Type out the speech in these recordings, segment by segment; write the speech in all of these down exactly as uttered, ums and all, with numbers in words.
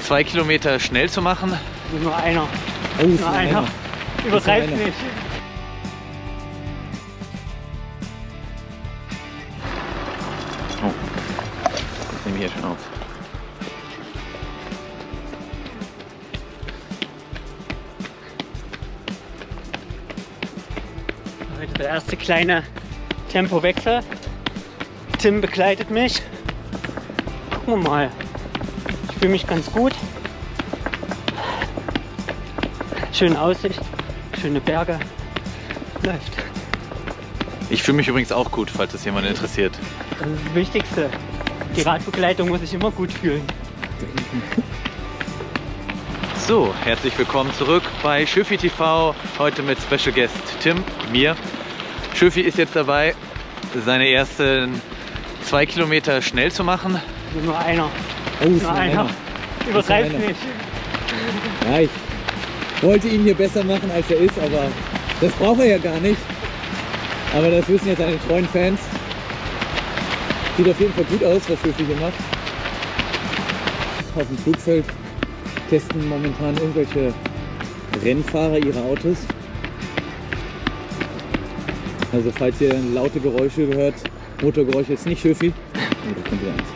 zwei Kilometer schnell zu machen. Nur einer. Oh, Nur einer. Übertreib's nicht. Oh, das nehme ich hier schon auf. Heute der erste kleine Tempowechsel. Tim begleitet mich. Gucken wir mal. Ich fühle mich ganz gut. Schöne Aussicht, schöne Berge. Läuft. Ich fühle mich übrigens auch gut, falls es jemand interessiert. Das ist das Wichtigste. Die Radbegleitung muss sich immer gut fühlen. So, herzlich willkommen zurück bei Schöffi T V. Heute mit Special Guest Tim, mir. Schöffi ist jetzt dabei, seine ersten zwei Kilometer schnell zu machen. Nur einer. Oh, Nur einer. einer. Übertreib's einer. nicht. Ja, ich wollte ihn hier besser machen, als er ist, aber das braucht er ja gar nicht. Aber das wissen jetzt seine treuen Fans. Sieht auf jeden Fall gut aus, was Schöffi hier macht. Auf dem Flugfeld testen momentan irgendwelche Rennfahrer ihre Autos. Also falls ihr laute Geräusche hört, Motorgeräusche, ist nicht Schöffi. Oh, da kommt wieder eins.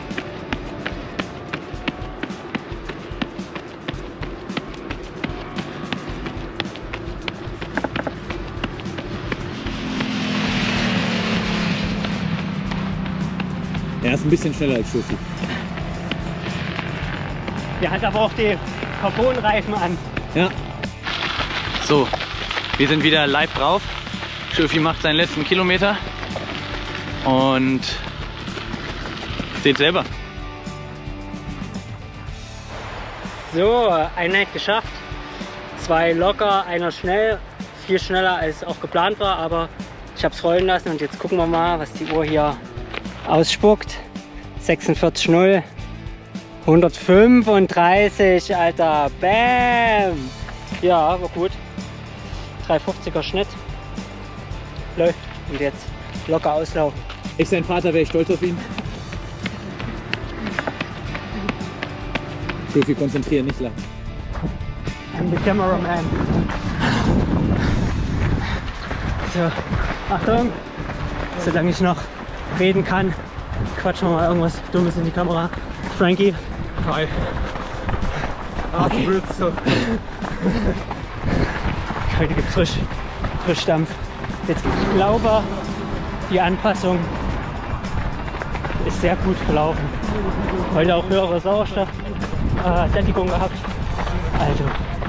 Er ist ein bisschen schneller als Schöffi. Der hat aber auch die Carbonreifen an. Ja. So, wir sind wieder live drauf. Schöffi macht seinen letzten Kilometer. Und seht selber. So, Einheit geschafft. Zwei locker, einer schnell. Viel schneller als auch geplant war, aber ich habe es rollen lassen und jetzt gucken wir mal, was die Uhr hier ausspuckt. sechsundvierzig null. hundertfünfunddreißig, Alter. Bam! Ja, war gut. dreihundertfünfziger Schnitt. Läuft. Und jetzt locker auslaufen. Ich, sein Vater, wäre ich stolz auf ihn. Schöffi, konzentrieren, nicht lachen. I'm the cameraman. So, Achtung! Solange ich noch reden kann, quatschen wir mal irgendwas Dummes in die Kamera. Frankie. Hi. Okay. So. Heute gibt es frisch, Frischdampf. Jetzt, ich glaube, die Anpassung ist sehr gut gelaufen. Heute auch höhere Sauerstoffsättigung äh, gehabt. Also.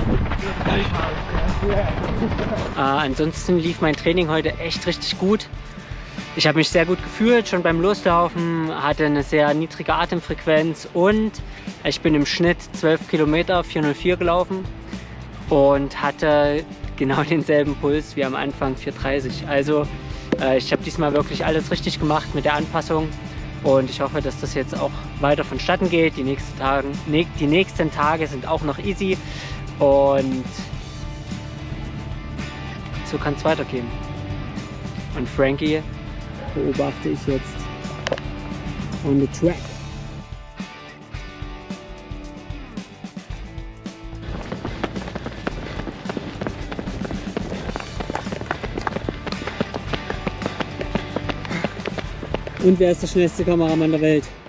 Äh, ansonsten lief mein Training heute echt richtig gut. Ich habe mich sehr gut gefühlt, schon beim Loslaufen, hatte eine sehr niedrige Atemfrequenz und ich bin im Schnitt zwölf Kilometer vier null vier gelaufen und hatte genau denselben Puls wie am Anfang vier dreißig. Also äh, ich habe diesmal wirklich alles richtig gemacht mit der Anpassung und ich hoffe, dass das jetzt auch weiter vonstatten geht. Die nächsten, Tagen, ne, die nächsten Tage sind auch noch easy und so kann es weitergehen. Und Frankie beobachte ich jetzt on the track. Und wer ist der schnellste Kameramann der Welt?